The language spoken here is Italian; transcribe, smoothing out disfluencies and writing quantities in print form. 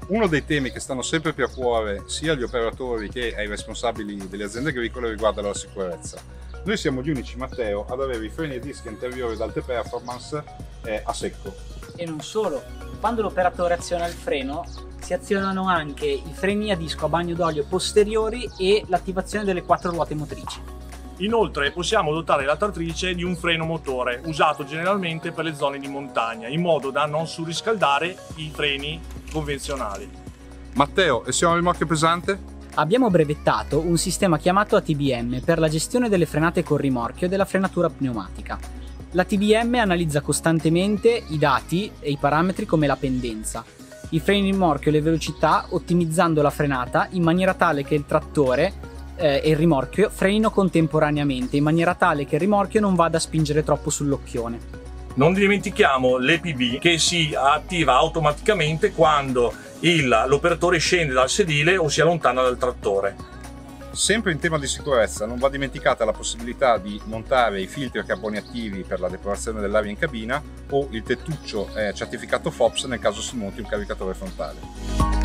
Uno dei temi che stanno sempre più a cuore sia agli operatori che ai responsabili delle aziende agricole riguarda la sicurezza. Noi siamo gli unici, Matteo, ad avere i freni a dischi anteriori ad alte performance a secco. E non solo, quando l'operatore aziona il freno si azionano anche i freni a disco a bagno d'olio posteriori e l'attivazione delle 4 ruote motrici. Inoltre possiamo dotare la tratrice di un freno motore, usato generalmente per le zone di montagna, in modo da non surriscaldare i freni convenzionali. Matteo, e siamo a rimorchio pesante? Abbiamo brevettato un sistema chiamato ATBM per la gestione delle frenate con rimorchio e della frenatura pneumatica. L'ATBM analizza costantemente i dati e i parametri come la pendenza, i freni di rimorchio e le velocità, ottimizzando la frenata in maniera tale che il trattore e il rimorchio frenino contemporaneamente, in maniera tale che il rimorchio non vada a spingere troppo sull'occhione. Non dimentichiamo l'EPB che si attiva automaticamente quando l'operatore scende dal sedile o si allontana dal trattore. Sempre in tema di sicurezza non va dimenticata la possibilità di montare i filtri a carboni attivi per la depurazione dell'aria in cabina o il tettuccio certificato FOPS nel caso si monti un caricatore frontale.